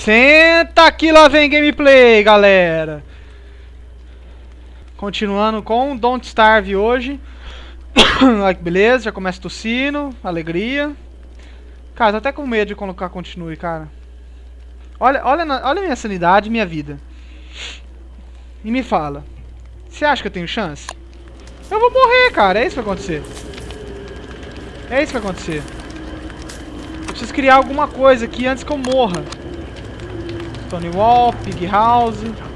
Senta aqui, lá vem gameplay, galera. Continuando com Don't Starve hoje. Olha que beleza, já começa tossindo, alegria. Cara, tô até com medo de colocar continue, cara. Olha a minha sanidade e minha vida. E me fala, você acha que eu tenho chance? Eu vou morrer, cara, é isso que vai acontecer. É isso que vai acontecer. Eu preciso criar alguma coisa aqui antes que eu morra. Stone Wall, Pig House.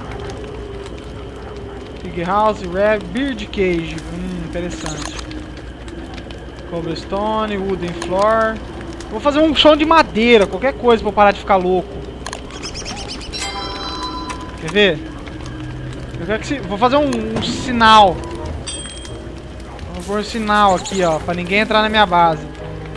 Pig House, Rev, Bird Cage. Interessante. Cobblestone, Wooden Floor. Vou fazer um chão de madeira, qualquer coisa pra eu parar de ficar louco. Quer ver? Eu quero que vou fazer um sinal. Vou pôr um sinal aqui, ó, pra ninguém entrar na minha base.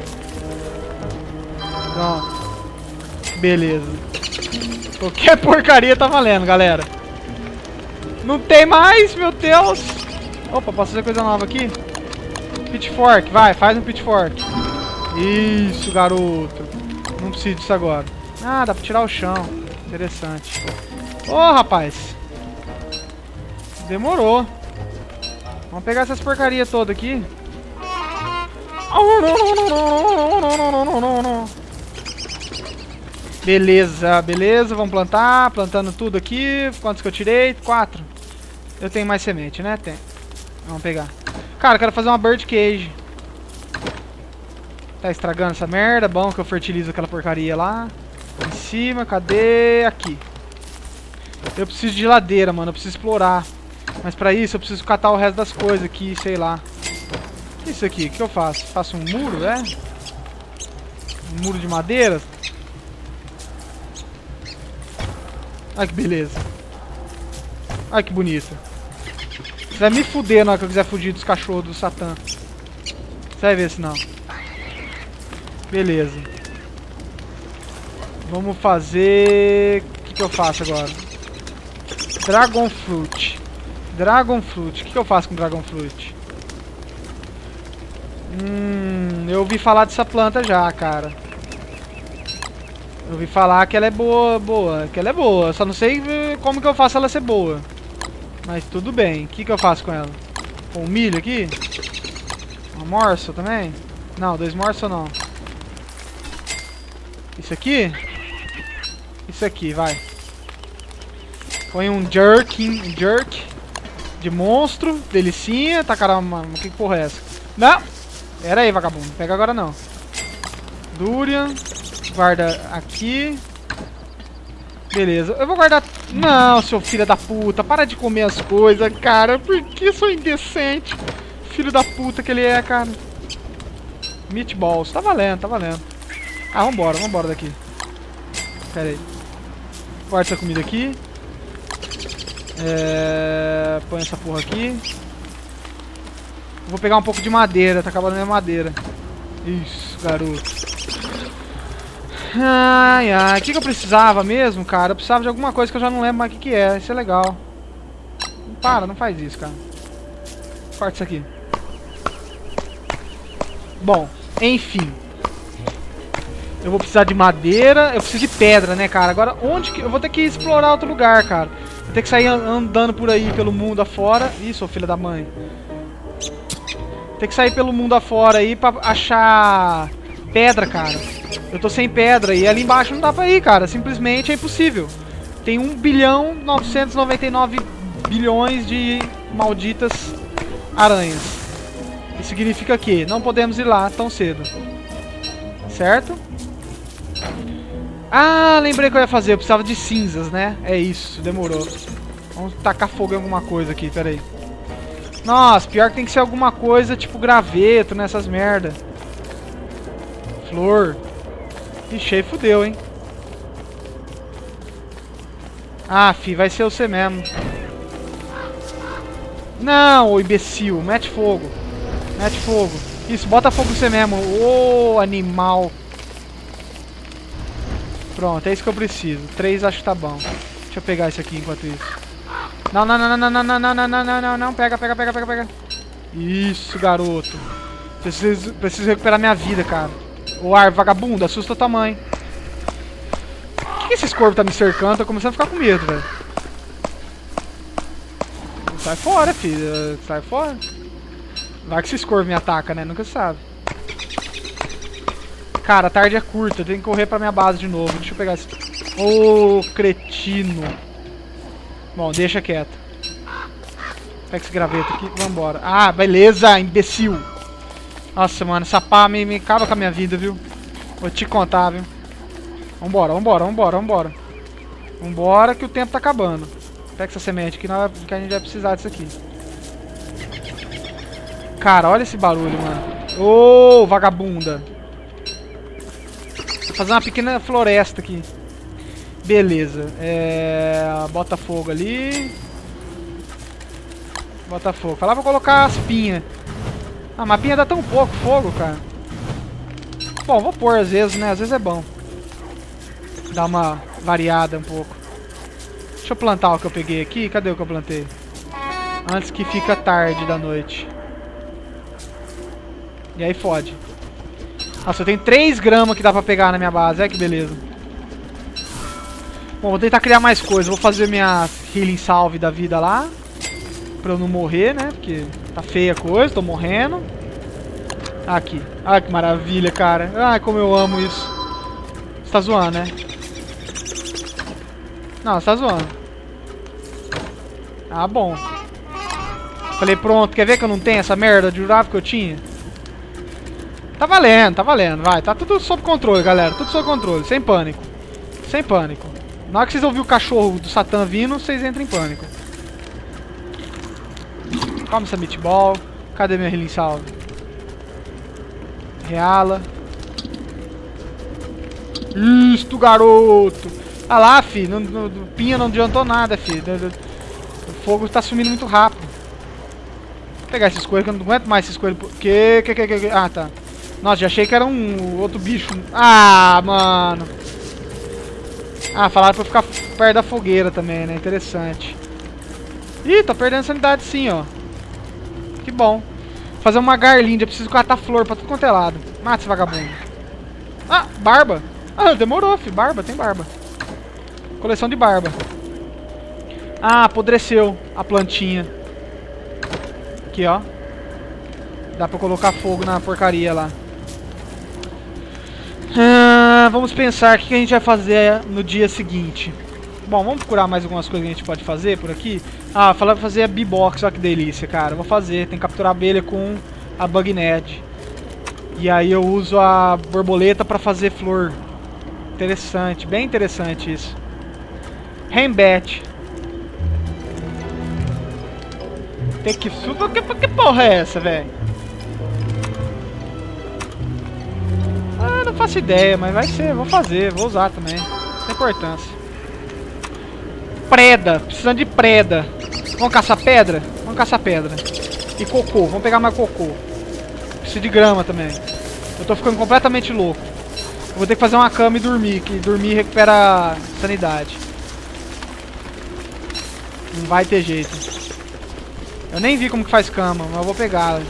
Pronto. Beleza. Qualquer porcaria tá valendo, galera. Não tem mais, meu Deus. Opa, posso fazer coisa nova aqui? Pitchfork, vai, faz um pitchfork. Isso, garoto. Não preciso disso agora. Ah, dá pra tirar o chão. Interessante. Ô, rapaz. Demorou. Vamos pegar essas porcarias todas aqui. Beleza, beleza. Vamos plantar. Plantando tudo aqui. Quantos que eu tirei? 4. Eu tenho mais semente, né? Tem. Vamos pegar. Cara, eu quero fazer uma bird cage. Tá estragando essa merda. Bom que eu fertilizo aquela porcaria lá. Em cima, cadê? Aqui. Eu preciso de ladeira, mano. Eu preciso explorar. Mas pra isso eu preciso catar o resto das coisas aqui, sei lá. O que é isso aqui? O que eu faço? Faço um muro, é? Um muro de madeira? Olha que beleza. Olha que bonito. Você vai me fuder na hora que eu quiser fugir dos cachorros do Satã. Você vai ver se não. Beleza. Vamos fazer... O que eu faço agora? Dragon Fruit. Dragon Fruit. O que eu faço com Dragon Fruit? Eu ouvi falar dessa planta já, cara. Eu ouvi falar que ela é boa. Que ela é boa. Só não sei como que eu faço ela ser boa. Mas tudo bem. O que eu faço com ela? Com um milho aqui? Uma morso também? Não, 2 morsos não. Isso aqui? Isso aqui, vai. Põe um jerk de monstro, delicinha. Tá, caramba, que porra é essa? Não! Pera aí, vagabundo. Não pega agora não. Durian. Guarda aqui. Beleza. Eu vou guardar... Não, seu filho da puta. Para de comer as coisas, cara. Por que sou indecente? Filho da puta que ele é, cara. Meatballs. Tá valendo, tá valendo. Ah, vambora daqui. Pera aí. Guarda essa comida aqui. Põe essa porra aqui. Vou pegar um pouco de madeira. Tá acabando a minha madeira. Isso, garoto. Ai, ai. O que eu precisava mesmo, cara? Eu precisava de alguma coisa que eu já não lembro mais o que é. Isso é legal. Para, não faz isso, cara. Corta isso aqui. Bom, enfim. Eu vou precisar de madeira. Eu preciso de pedra, né, cara? Agora, onde que... Eu vou ter que explorar outro lugar, cara. Vou ter que sair andando por aí, pelo mundo afora. Ih, sou filha da mãe. Tem que sair pelo mundo afora aí pra achar pedra, cara. Eu tô sem pedra e ali embaixo não dá pra ir, cara. Simplesmente é impossível. Tem 1.999 bilhões de malditas aranhas. Isso significa que não podemos ir lá tão cedo. Certo? Ah, lembrei que eu ia fazer. Eu precisava de cinzas, né? É isso, demorou. Vamos tacar fogo em alguma coisa aqui, pera aí. Nossa, pior que tem que ser alguma coisa tipo graveto nessas merda. Flor. Ixi, aí fudeu, hein? Ah, fi, vai ser você mesmo. Não, ô imbecil, mete fogo. Mete fogo. Isso, bota fogo você mesmo. Ô, animal. Pronto, é isso que eu preciso. 3 acho que tá bom. Deixa eu pegar isso aqui enquanto isso. Não. Pega. Isso, garoto. Preciso recuperar minha vida, cara. Ô, ar, vagabundo, assusta tua mãe. que esses corvos tá me cercando? Tô começando a ficar com medo, velho. Sai fora, filho. Sai fora. Vai que esses corvos me atacam, né? Nunca se sabe. Cara, a tarde é curta. Eu tenho que correr pra minha base de novo. Deixa eu pegar esse... Ô, cretino. Bom, deixa quieto. Pega esse graveto aqui. Vambora. Ah, beleza, imbecil. Nossa, mano. Essa pá me acaba com a minha vida, viu? Vou te contar, viu? Vambora, vambora, vambora, vambora. Vambora que o tempo tá acabando. Pega essa semente aqui que a gente vai precisar disso aqui. Cara, olha esse barulho, mano. Ô, vagabunda. Vou fazer uma pequena floresta aqui. Beleza. Bota fogo ali. Bota fogo. Falava pra colocar as pinhas. Ah, mas a pinha dá tão pouco fogo, cara. Bom, vou pôr às vezes, né? Às vezes é bom. Dar uma variada um pouco. Deixa eu plantar o que eu peguei aqui. Cadê o que eu plantei? Antes que fica tarde da noite. E aí fode. Nossa, eu tenho 3 gramas que dá pra pegar na minha base. Olha que beleza. Bom, vou tentar criar mais coisas. Vou fazer minha healing salve da vida lá. Pra eu não morrer, né? Porque tá feia a coisa. Tô morrendo. Aqui. Olha que maravilha, cara. Ai, como eu amo isso. Você tá zoando, né? Não, você tá zoando. Ah, bom. Falei, pronto. Quer ver que eu não tenho essa merda? Jurava que eu tinha. Tá valendo, vai. Tá tudo sob controle, galera. Tudo sob controle, sem pânico. Sem pânico. Na hora que vocês ouvirem o cachorro do Satã vindo, vocês entram em pânico. Calma essa meatball. Cadê minha healing salve? Reala. Isto, garoto. Ah lá, fi. Pinha não adiantou nada, fi. O fogo tá sumindo muito rápido. Vou pegar esses coelhos, que eu não aguento mais esses coelhos. Que? Ah, tá. Nossa, já achei que era um outro bicho. Ah, mano. Ah, falaram pra eu ficar perto da fogueira também, né? Interessante. Ih, tô perdendo sanidade sim, ó. Que bom. Vou fazer uma garlinda. Eu preciso catar flor pra tudo quanto é lado. Mata esse vagabundo. Ah, barba. Ah, demorou, filho. Barba, tem barba. Coleção de barba. Ah, apodreceu a plantinha. Aqui, ó. Dá pra colocar fogo na porcaria lá. Vamos pensar o que a gente vai fazer no dia seguinte. Bom, vamos procurar mais algumas coisas que a gente pode fazer por aqui. Ah, falar pra fazer a B-Box, olha que delícia, cara. Vou fazer, tem que capturar abelha com a Bug Net. E aí eu uso a borboleta pra fazer flor. Interessante, bem interessante isso. Rainbat. Tem que subir. Que porra é essa, velho? Ah, não faço ideia, mas vai ser, vou fazer, vou usar também. Tem importância. Preda, precisando de preda. Vamos caçar pedra? Vamos caçar pedra. E cocô, vamos pegar mais cocô. Preciso de grama também. Eu tô ficando completamente louco. Eu vou ter que fazer uma cama e dormir, que dormir recupera a sanidade. Não vai ter jeito. Eu nem vi como que faz cama, mas eu vou pegar.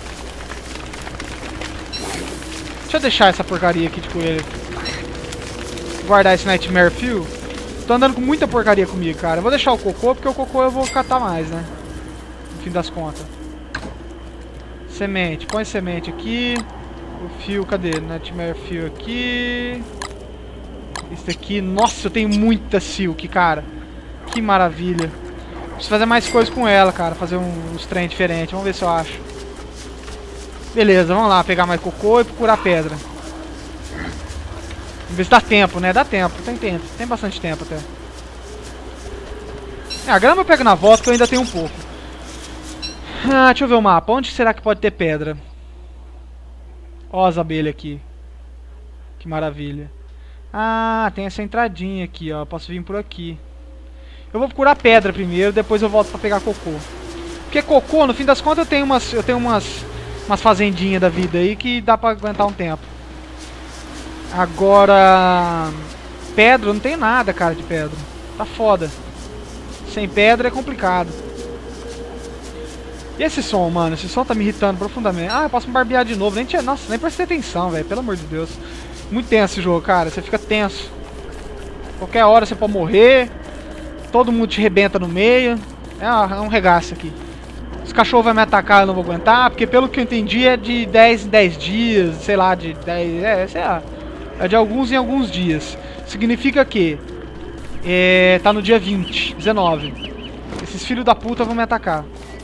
Deixa eu deixar essa porcaria aqui de coelho. Guardar esse Nightmare Fuel. Tô andando com muita porcaria comigo, cara. Eu vou deixar o cocô, porque o cocô eu vou catar mais, né? No fim das contas. Semente. Põe semente aqui. O fio, cadê? Nightmare Fuel aqui. Esse aqui. Nossa, eu tenho muita silk, cara. Que maravilha. Preciso fazer mais coisas com ela, cara. Fazer uns trem diferentes. Vamos ver se eu acho. Beleza, vamos lá. Pegar mais cocô e procurar pedra. Vamos ver se dá tempo, né? Dá tempo. Tem tempo. Tem bastante tempo até. A grama eu pego na volta que eu ainda tenho um pouco. Deixa eu ver o mapa. Onde será que pode ter pedra? Ó as abelhas aqui. Que maravilha. Ah, tem essa entradinha aqui, ó. Posso vir por aqui. Eu vou procurar pedra primeiro, depois eu volto pra pegar cocô. Porque cocô, no fim das contas, eu tenho umas fazendinhas da vida aí que dá pra aguentar um tempo. Agora... pedra, eu não tenho nada, cara, de pedra. Tá foda. Sem pedra é complicado. E esse som, mano? Esse som tá me irritando profundamente. Ah, eu posso me barbear de novo. Nossa, nem prestei atenção, velho. Pelo amor de Deus. Muito tenso esse jogo, cara. Você fica tenso. Qualquer hora você pode morrer. Todo mundo te rebenta no meio. É um regaço aqui. Os cachorros vão me atacar, eu não vou aguentar. Porque pelo que eu entendi é de 10 em 10 dias. Sei lá, de 10... sei lá. É de alguns em alguns dias. Significa que... tá no dia 20, 19. Esses filhos da puta vão me atacar.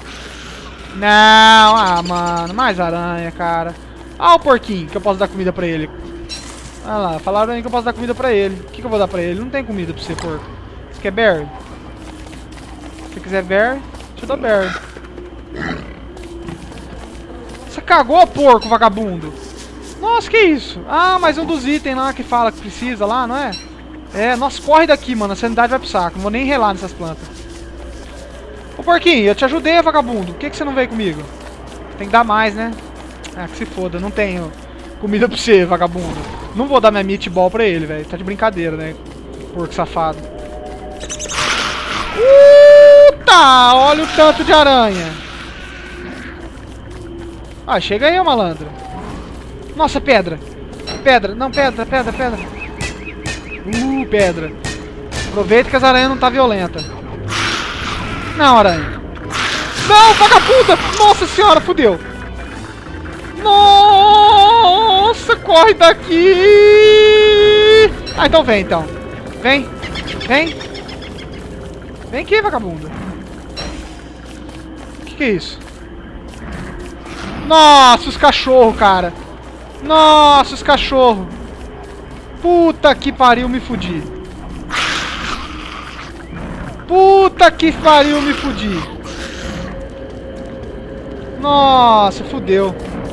Não, mano. Mais aranha, cara. O porquinho que eu posso dar comida pra ele. Olha lá, falaram aí que eu posso dar comida pra ele. O que eu vou dar pra ele? Não tem comida pra você, porco. Você quer berry? Se você quiser berry, deixa eu dar berry. Você cagou, porco, vagabundo. Nossa, que isso? Mas um dos itens lá que fala que precisa lá, não é? Nossa, corre daqui, mano. A sanidade vai pro saco. Não vou nem relar nessas plantas. Ô, porquinho, eu te ajudei, vagabundo. Por que você não veio comigo? Tem que dar mais, né? Que se foda. Não tenho comida pra você, vagabundo. Não vou dar minha meatball pra ele, velho. Tá de brincadeira, né? Porco safado. Puta! Olha o tanto de aranha. Chega aí, ô malandro. Nossa, pedra. Pedra. Não, pedra. Pedra. Aproveita que as aranhas não tá violenta. Não, aranha. Não, vagabunda! Nossa senhora, fudeu. Nossa, corre daqui! Então vem, então. Vem. Vem aqui, vagabunda. O que é isso? Nossa, os cachorros, cara. Nossa, os cachorros. Puta que pariu, me fudi. Puta que pariu, me fudi. Nossa, fudeu.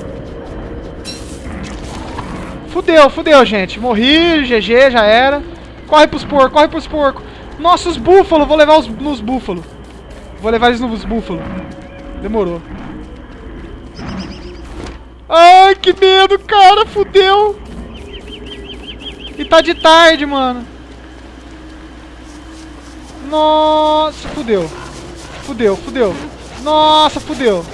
Fudeu, gente. Morri, GG, já era. Corre pros porcos. Nossa, os búfalos. Vou levar nos búfalos. Vou levar eles nos búfalos. Demorou. Ai, que medo, cara. Fudeu. E tá de tarde, mano. Nossa, fudeu. Nossa, fudeu.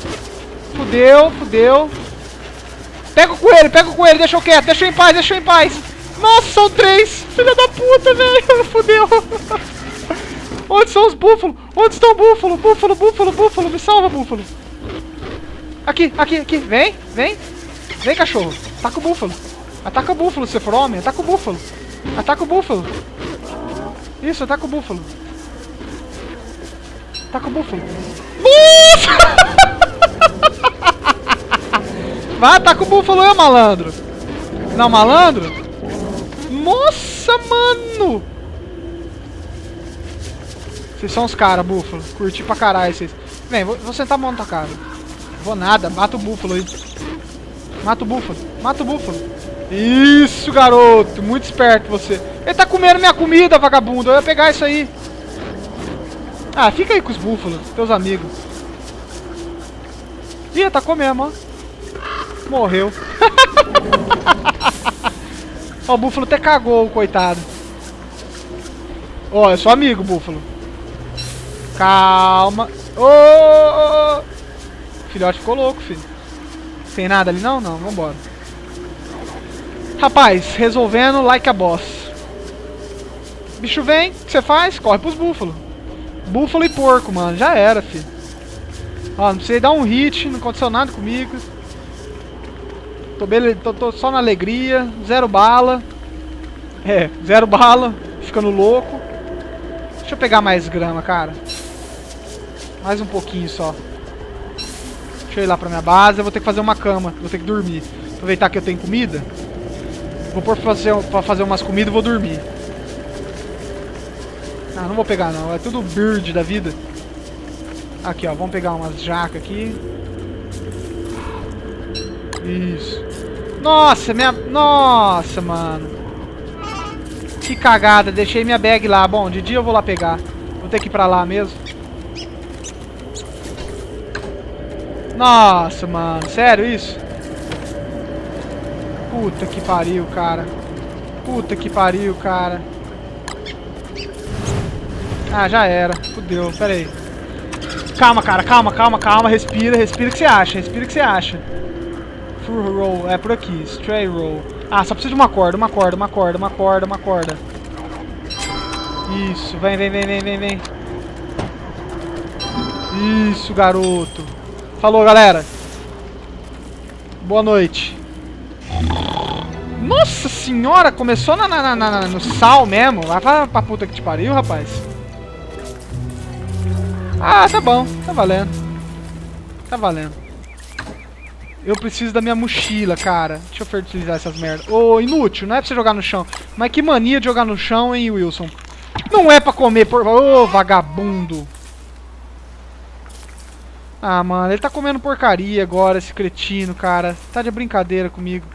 Pega o coelho, deixa eu quieto, deixa eu em paz. Nossa, são 3. Filha da puta, velho. Fudeu. Onde são os búfalos? Onde estão o búfalo? Búfalo, me salva, búfalo. Aqui. Vem, cachorro. Ataca o búfalo. Ataca o búfalo, se for homem. Ataca o búfalo. Isso, ataca o búfalo. Nossa! Vai, ataca o búfalo, malandro. Não, malandro? Nossa, mano. Vocês são os caras, búfalo. Curti pra caralho vocês. Vem, vou sentar a mão na tua cara. Vou nada, mata o búfalo aí. Mata o búfalo. Isso, garoto. Muito esperto você. Ele tá comendo minha comida, vagabundo. Eu ia pegar isso aí. Fica aí com os búfalos, teus amigos. Ih, tá comendo, ó. Morreu. Ó, o búfalo até cagou, coitado. Ó, eu sou amigo, búfalo. Calma. Ô! Filhote ficou louco, filho. Tem nada ali não? Não, vambora. Rapaz, resolvendo like a boss. Bicho vem, o que você faz? Corre pros búfalos. Búfalo e porco, mano. Já era, filho. Ó, não precisei dar um hit, não aconteceu nada comigo. Tô só na alegria. 0 bala. 0 bala. Ficando louco. Deixa eu pegar mais grama, cara. Mais um pouquinho só. Deixa eu ir lá pra minha base. Eu vou ter que fazer uma cama. Vou ter que dormir. Aproveitar que eu tenho comida. Vou pôr pra fazer umas comidas e vou dormir. Não vou pegar não. É tudo bird da vida. Aqui, ó. Vamos pegar umas jacas aqui. Isso. Nossa, Nossa, mano. Que cagada. Deixei minha bag lá. Bom, de dia eu vou lá pegar. Vou ter que ir pra lá mesmo. Nossa, mano. Sério isso? Puta que pariu, cara. Já era. Fudeu. Pera aí. Calma, cara. Calma. Respira que você acha. Full roll. É por aqui. Stray roll. Só precisa de uma corda. Isso, vem, vem, vem, vem, vem, vem. Isso, garoto. Falou, galera. Boa noite. Nossa senhora, começou no sal mesmo. Vai pra puta que te pariu, rapaz. Ah, tá bom, tá valendo. Tá valendo. Eu preciso da minha mochila, cara. Deixa eu fertilizar essas merdas. Ô, inútil, não é pra você jogar no chão. Mas que mania de jogar no chão, hein, Wilson? Não é pra comer, por... Ô, vagabundo. Ah, mano, ele tá comendo porcaria agora, esse cretino, cara. Tá de brincadeira comigo.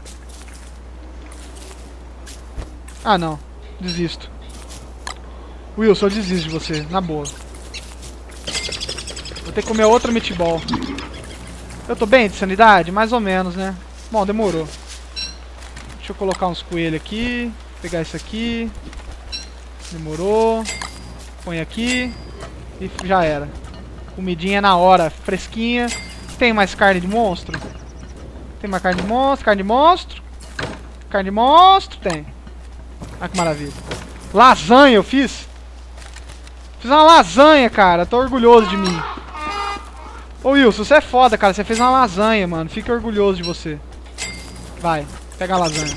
Ah, não. Desisto. Wilson, eu desisto de você, na boa. Vou ter que comer outra meatball. Eu tô bem de sanidade? Mais ou menos, né? Bom, demorou. Deixa eu colocar uns coelhos aqui. Pegar isso aqui. Demorou. Põe aqui. E já era. Comidinha na hora, fresquinha. Tem mais carne de monstro? Tem mais carne de monstro? Carne de monstro? Carne de monstro? Tem. Olha que maravilha. Lasanha eu fiz? Fiz uma lasanha, cara. Tô orgulhoso de mim. Ô Wilson, você é foda, cara. Você fez uma lasanha, mano. Fica orgulhoso de você. Vai, pega a lasanha.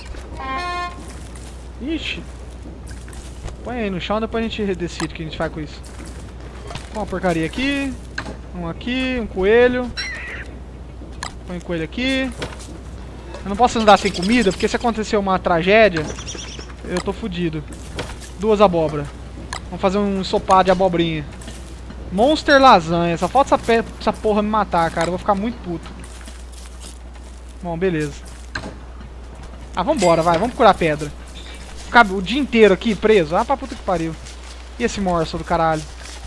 Ixi. Põe aí no chão, depois a gente decide o que a gente faz com isso. Põe uma porcaria aqui. Um coelho. Põe um coelho aqui. Eu não posso andar sem comida, porque se acontecer uma tragédia, eu tô fudido. 2 abóbora. Vamos fazer um ensopado de abobrinha. Monster lasanha. Só falta essa porra me matar, cara. Eu vou ficar muito puto. Bom, beleza. Ah, vambora, vai. Vamos procurar pedra. Ficar o dia inteiro aqui preso. Ah, pra puta que pariu. E esse morso do caralho?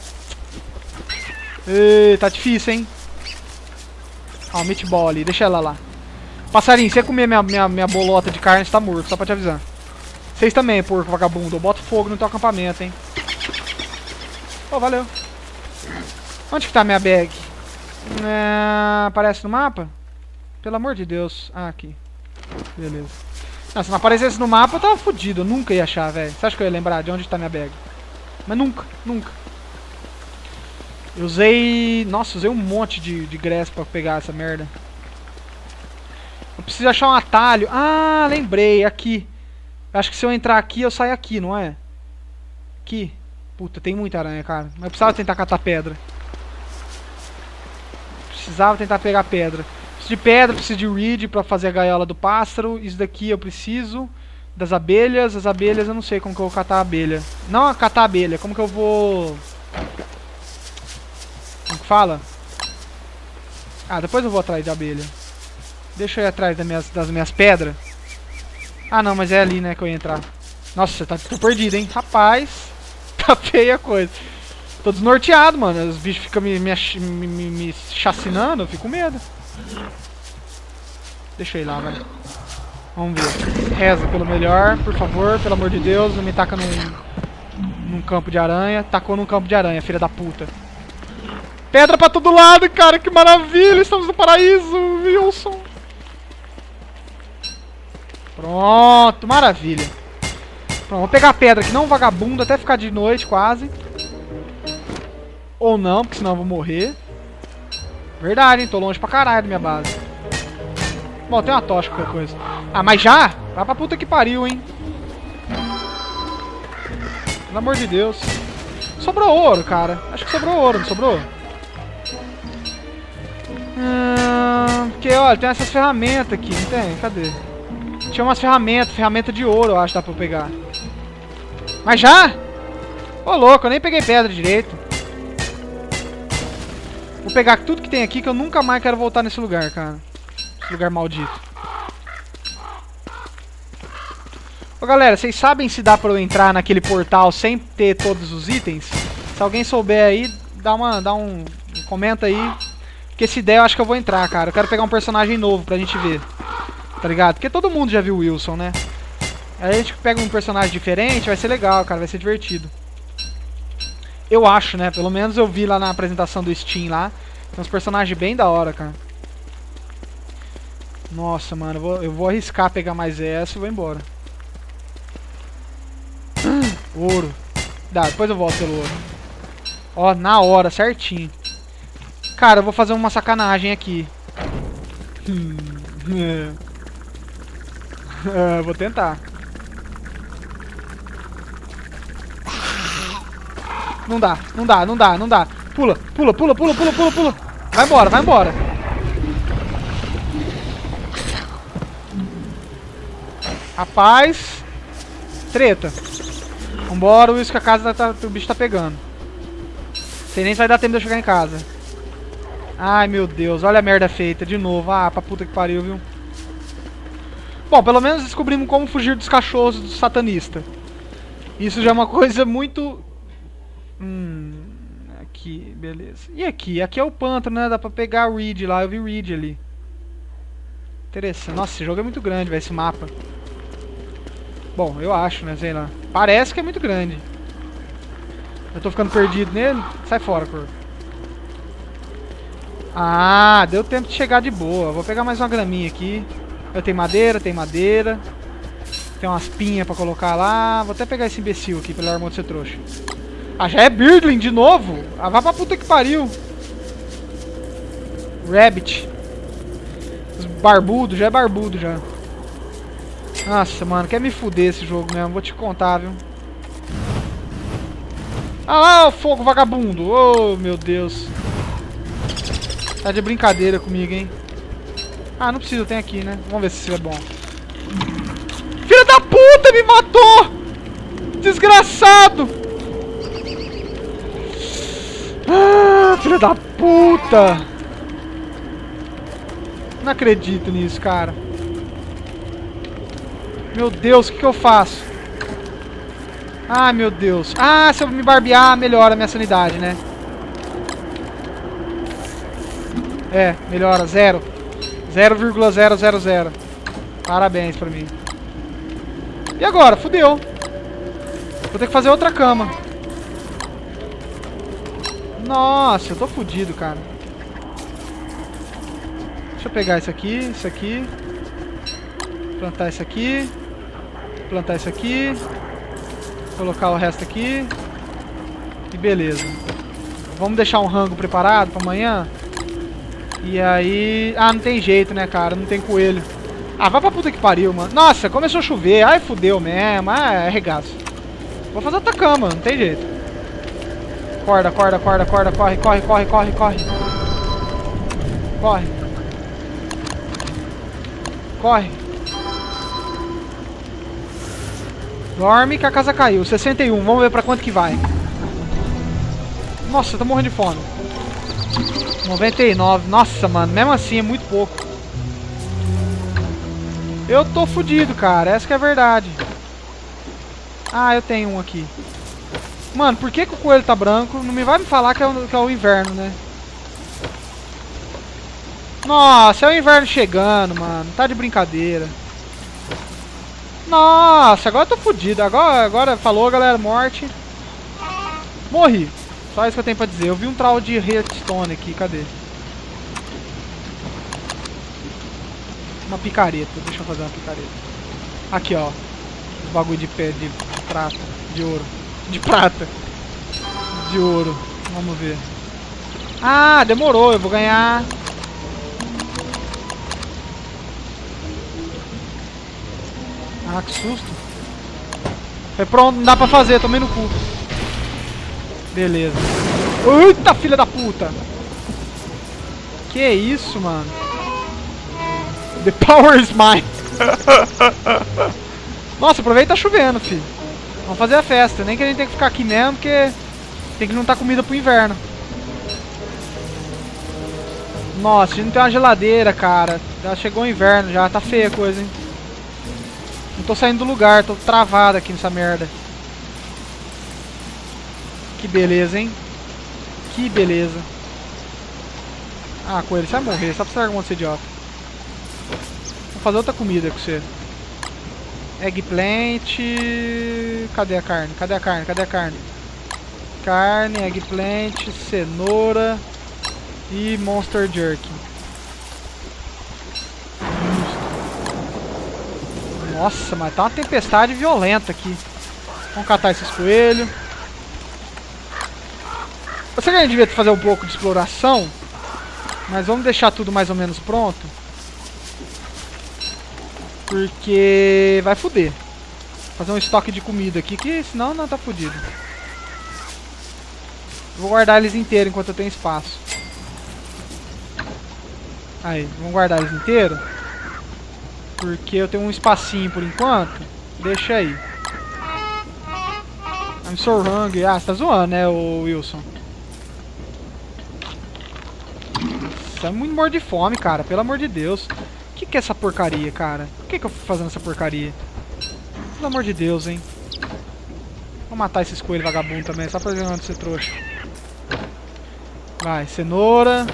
Ei, tá difícil, hein? Ó, meatball ali. Deixa ela lá. Passarinho, se você comer minha bolota de carne, você tá morto. Só pra te avisar. Vocês também, porco vagabundo. Eu boto fogo no teu acampamento, hein? Oh, valeu. Onde que tá minha bag? Aparece no mapa? Pelo amor de Deus. Ah, aqui. Beleza. Não, se não aparecesse no mapa, eu tava fudido. Eu nunca ia achar, velho. Você acha que eu ia lembrar de onde tá minha bag? Mas nunca, nunca. Eu usei... Nossa, usei um monte de grass pra pegar essa merda. Eu preciso achar um atalho. Ah, lembrei. Aqui. Eu acho que se eu entrar aqui, eu saio aqui, não é? Aqui. Puta, tem muita aranha, cara. Mas eu precisava tentar catar pedra. Precisava tentar pegar pedra. Preciso de pedra, preciso de reed pra fazer a gaiola do pássaro. Isso daqui eu preciso. Das abelhas. As abelhas eu não sei como que eu vou catar a abelha. Não catar a abelha. Como que eu vou... Como que fala? Ah, depois eu vou atrás de abelha. Deixa eu ir atrás das minhas pedras. Ah, não, mas é ali, né, que eu ia entrar. Nossa, tô perdido, hein? Rapaz, tá feia a coisa. Tô desnorteado, mano. Os bichos ficam me chacinando, eu fico com medo. Deixa eu ir lá, velho. Vamos ver. Reza pelo melhor, por favor, pelo amor de Deus. Não me taca num campo de aranha. Tacou num campo de aranha, filha da puta. Pedra pra todo lado, cara, que maravilha. Estamos no paraíso, Wilson. Pronto, maravilha. Pronto, vou pegar a pedra aqui, não vagabundo, até ficar de noite quase. Ou não, porque senão eu vou morrer. Verdade, hein, tô longe pra caralho da minha base. Bom, tem uma tocha, qualquer coisa. Ah, mas já? Vai pra puta que pariu, hein. Pelo amor de Deus. Sobrou ouro, cara. Acho que sobrou ouro, não sobrou? Porque, olha, tem essas ferramentas aqui, não tem? Cadê? Tinha umas ferramenta de ouro, eu acho, dá pra eu pegar. Mas já? Ô, louco, eu nem peguei pedra direito. Vou pegar tudo que tem aqui, que eu nunca mais quero voltar nesse lugar, cara. Esse lugar maldito. Ô, galera, vocês sabem se dá pra eu entrar naquele portal sem ter todos os itens? Se alguém souber aí, comenta aí. Porque se der, eu acho que eu vou entrar, cara. Eu quero pegar um personagem novo pra gente ver. Tá ligado? Porque todo mundo já viu o Wilson, né? Aí a gente pega um personagem diferente, vai ser legal, cara. Vai ser divertido. Eu acho, né? Pelo menos eu vi lá na apresentação do Steam lá. Tem uns personagens bem da hora, cara. Nossa, mano. Eu vou arriscar pegar mais essa e vou embora. Ouro. Dá, depois eu volto pelo outro. Ó, na hora, certinho. Cara, eu vou fazer uma sacanagem aqui. Vou tentar. Não dá, não dá, não dá, não dá. Pula, pula, pula, pula, pula, pula, pula. Vai embora, vai embora. Rapaz. Treta. Vambora, isso que a casa o bicho tá pegando. Sei nem se vai dar tempo de eu chegar em casa. Ai, meu Deus, olha a merda feita de novo. Ah, pra puta que pariu, viu? Bom, pelo menos descobrimos como fugir dos cachorros do satanista. Isso já é uma coisa muito... Aqui, beleza. E aqui? Aqui é o pântano, né? Dá pra pegar o Reed lá, eu vi o Reed ali. Interessante. Nossa, esse jogo é muito grande, velho, esse mapa. Bom, eu acho, né? Sei lá. Parece que é muito grande. Eu tô ficando perdido nele. Sai fora, cor. Ah, deu tempo de chegar de boa. Vou pegar mais uma graminha aqui. Eu tenho madeira, tem madeira. Tem umas pinhas pra colocar lá. Vou até pegar esse imbecil aqui, pelo amor de ser trouxa. Ah, já é Birdling de novo? Ah, vai pra puta que pariu. Rabbit. Os barbudo, já é barbudo já. Nossa, mano, quer me fuder esse jogo mesmo. Vou te contar, viu. Ah lá, o fogo vagabundo. Oh, meu Deus. Tá de brincadeira comigo, hein. Ah, não precisa, tem aqui, né. Vamos ver se isso é bom. Filha da puta, me matou! Desgraçado! Ah, filha da puta! Não acredito nisso, cara. Meu Deus, o que eu faço? Ah, meu Deus. Ah, se eu me barbear, melhora a minha sanidade, né? É, melhora, 0,000. Parabéns pra mim. E agora? Fudeu. Vou ter que fazer outra cama. Nossa, eu tô fudido, cara. Deixa eu pegar isso aqui. Plantar isso aqui. Plantar isso aqui. Colocar o resto aqui. E beleza. Vamos deixar um rango preparado pra amanhã. E aí... Ah, não tem jeito, né, cara? Não tem coelho. Ah, vai pra puta que pariu, mano. Nossa, começou a chover. Ai, fudeu mesmo. Ah, é regaço. Vou fazer outra cama, não tem jeito. Corda. Corre. Dorme que a casa caiu. 61, vamos ver pra quanto que vai. Nossa, eu tô morrendo de fome. 99, nossa, mano, mesmo assim é muito pouco. Eu tô fudido, cara, essa que é a verdade. Ah, eu tenho um aqui. Mano, por que que o coelho tá branco? Não me vai me falar que é o inverno, né? Nossa, é o inverno chegando, mano, tá de brincadeira. Nossa, agora eu tô fudido. Agora falou, galera, morte. Morri. Só isso que eu tenho pra dizer. Eu vi um trau de redstone aqui, cadê? Uma picareta, deixa eu fazer uma picareta. Aqui, ó. Os bagulho de pé, de prata, de ouro. De prata. De ouro. Vamos ver. Ah, demorou, eu vou ganhar. Ah, que susto. Foi pronto, não dá pra fazer, tomei no cu. Beleza. Eita, filha da puta! Que isso, mano? The power is mine! Nossa, aproveita tá chovendo, filho. Vamos fazer a festa. Nem que a gente tem que ficar aqui mesmo, porque tem que juntar comida pro inverno. Nossa, a gente não tem uma geladeira, cara. Já chegou o inverno, já tá feia a coisa, hein? Não tô saindo do lugar, tô travado aqui nessa merda. Que beleza, hein? Que beleza. Ah, coelho, você vai morrer, só pra você largar ser idiota. Vou fazer outra comida com você. Eggplant. Cadê a carne? Cadê a carne? Cadê a carne? Carne, eggplant, cenoura e monster jerky. Nossa, mas tá uma tempestade violenta aqui. Vamos catar esses coelhos. Eu sei que a gente devia fazer um pouco de exploração, mas vamos deixar tudo mais ou menos pronto. Porque vai foder. Fazer um estoque de comida aqui, que senão não tá fudido. Vou guardar eles inteiros enquanto eu tenho espaço. Aí, vamos guardar eles inteiros. Porque eu tenho um espacinho por enquanto. Deixa aí. I'm so hungry. Ah, você tá zoando, né, o Wilson? Você é muito morto de fome, cara. Pelo amor de Deus. O que é essa porcaria, cara? Por que eu fui fazendo essa porcaria? Pelo amor de Deus, hein? Vou matar esses coelhos vagabundos também, só pra ver onde você trouxa. Vai, cenoura.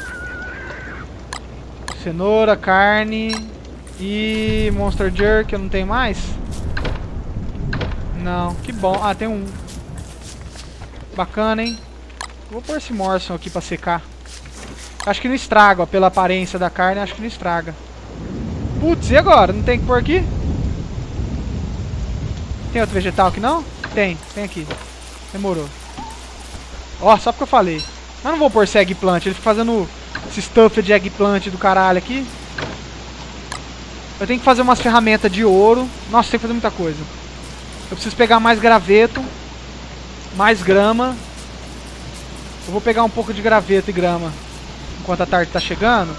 Cenoura, carne. E Monster Jerk, eu não tenho mais? Não, que bom. Ah, tem um. Bacana, hein? Vou pôr esse Morrison aqui pra secar. Acho que não estraga, ó, pela aparência da carne, acho que não estraga. Putz, e agora? Não tem que pôr aqui? Tem outro vegetal aqui não? Tem aqui. Demorou. Ó, só porque eu falei. Mas não vou pôr esse eggplant, ele fica fazendo esse stuff de eggplant do caralho aqui. Eu tenho que fazer umas ferramentas de ouro. Nossa, tem que fazer muita coisa. Eu preciso pegar mais graveto. Mais grama. Eu vou pegar um pouco de graveto e grama enquanto a tarde tá chegando.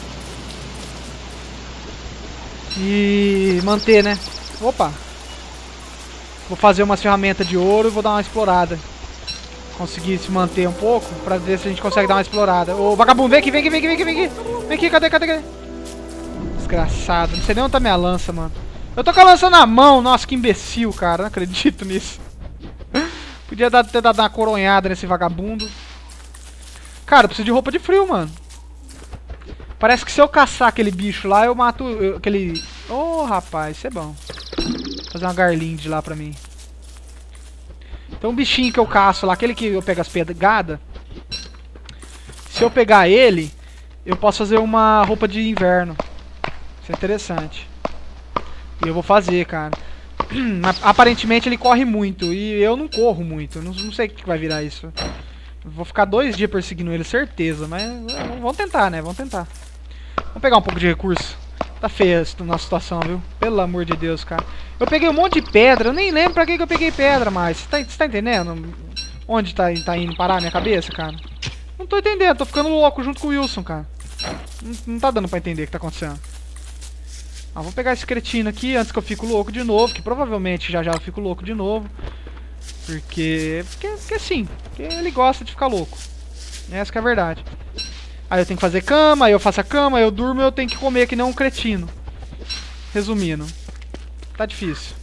E manter, né? Opa! Vou fazer umas ferramentas de ouro e vou dar uma explorada. Conseguir se manter um pouco pra ver se a gente consegue dar uma explorada. Ô, vagabundo, vem aqui, vem aqui, vem aqui, vem aqui, vem aqui. Vem aqui, cadê? Desgraçado, não sei nem onde tá minha lança, mano. Eu tô com a lança na mão, nossa, que imbecil, cara. Não acredito nisso. Podia ter dado uma coronhada nesse vagabundo. Cara, eu preciso de roupa de frio, mano. Parece que se eu caçar aquele bicho lá, eu mato aquele... Oh, rapaz, isso é bom. Vou fazer uma garlinde lá pra mim. Tem um bichinho que eu caço lá, aquele que eu pego as pegadas. Se eu pegar ele, eu posso fazer uma roupa de inverno. Isso é interessante. E eu vou fazer, cara. Aparentemente ele corre muito. E eu não corro muito. Não sei o que vai virar isso. Vou ficar 2 dias perseguindo ele, certeza. Mas vamos tentar, né? Vamos tentar. Vamos pegar um pouco de recurso. Tá feia a nossa situação, viu? Pelo amor de Deus, cara. Eu peguei um monte de pedra. Eu nem lembro pra que eu peguei pedra mais. Você tá entendendo? Onde tá indo parar a minha cabeça, cara? Não tô entendendo. Tô ficando louco junto com o Wilson, cara. Não tá dando pra entender o que tá acontecendo. Ah, vou pegar esse cretino aqui antes que eu fico louco de novo. Que provavelmente já eu fico louco de novo. Porque sim. Porque ele gosta de ficar louco. Essa que é a verdade. Aí eu tenho que fazer cama, aí eu faço a cama, aí eu durmo e eu tenho que comer que nem um cretino. Resumindo. Tá difícil.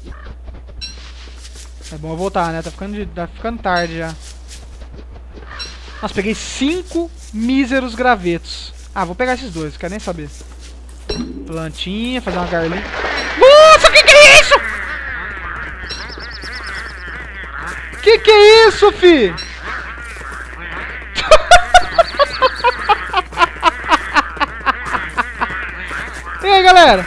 É bom eu voltar, né? Tá ficando tarde já. Nossa, peguei 5 míseros gravetos. Ah, vou pegar esses dois, não quero nem saber. Plantinha, fazer uma garlinha. Nossa, que é isso? Que é isso, fi? E aí, galera?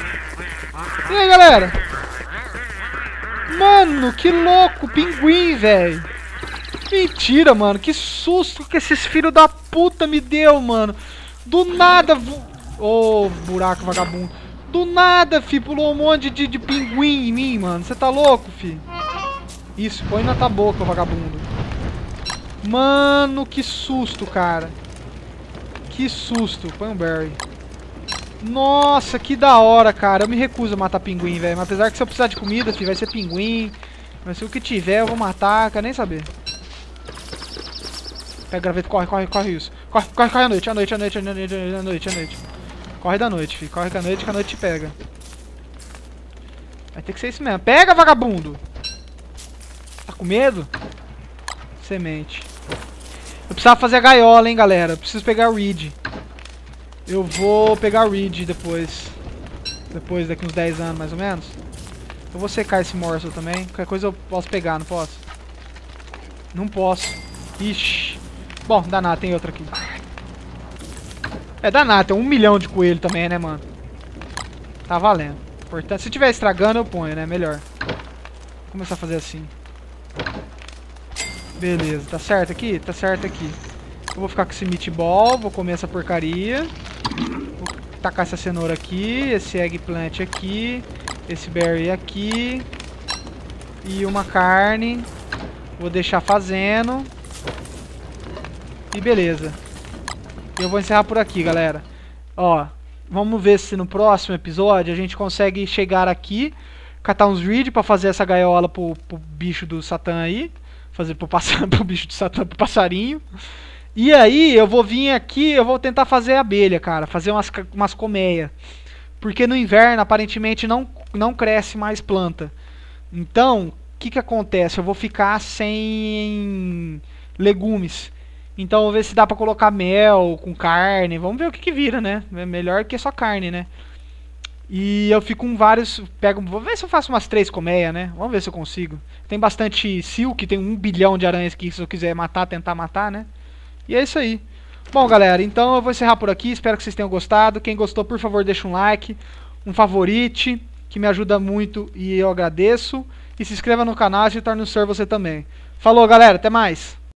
Mano, que louco, pinguim, velho. Mentira, mano, que susto que esses filhos da puta me deu, mano. Do nada... Ô, buraco vagabundo. Do nada, fi, pulou um monte de pinguim em mim, mano. Você tá louco, fi? Isso, põe na tua boca, vagabundo. Mano, que susto, cara. Que susto. Põe um berry. Nossa, que da hora, cara. Eu me recuso a matar pinguim, velho. Mas apesar que se eu precisar de comida, fi, vai ser pinguim. Mas se o que tiver, eu vou matar. Quero nem saber. Pega graveto, corre isso. Corre à noite. Corre da noite, filho. Corre que a noite te pega. Vai ter que ser isso mesmo. Pega, vagabundo! Tá com medo? Semente. Eu precisava fazer a gaiola, hein, galera. Eu preciso pegar o Reed. Eu vou pegar o Reed depois. Depois, daqui uns 10 anos, mais ou menos. Eu vou secar esse morsel também. Qualquer coisa eu posso pegar, não posso? Não posso. Ixi. Bom, danado, tem outro aqui. É danado, tem 1 milhão de coelho também, né, mano? Tá valendo. Portanto, se tiver estragando, eu ponho, né? Melhor. Vou começar a fazer assim. Beleza, tá certo aqui? Tá certo aqui. Eu vou ficar com esse meatball, vou comer essa porcaria. Vou tacar essa cenoura aqui, esse eggplant aqui, esse berry aqui. E uma carne. Vou deixar fazendo. E beleza. Eu vou encerrar por aqui, galera. Ó, vamos ver se no próximo episódio a gente consegue chegar aqui, catar uns reed pra fazer essa gaiola pro bicho do Satã aí. Fazer pro bicho do Satã, pro passarinho. E aí eu vou vir aqui, eu vou tentar fazer abelha, cara. Fazer umas colmeias. Porque no inverno aparentemente não cresce mais planta. Então, o que acontece? Eu vou ficar sem legumes. Então, vou ver se dá pra colocar mel com carne. Vamos ver o que vira, né? É melhor que só carne, né? E eu fico com vários... Vou ver se eu faço umas 3 colmeias, né? Vamos ver se eu consigo. Tem bastante silk, tem 1 bilhão de aranhas aqui. Se eu quiser matar, tentar matar, né? E é isso aí. Bom, galera, então eu vou encerrar por aqui. Espero que vocês tenham gostado. Quem gostou, por favor, deixa um like, um favorite, que me ajuda muito e eu agradeço. E se inscreva no canal e se torne um ser você também. Falou, galera, até mais!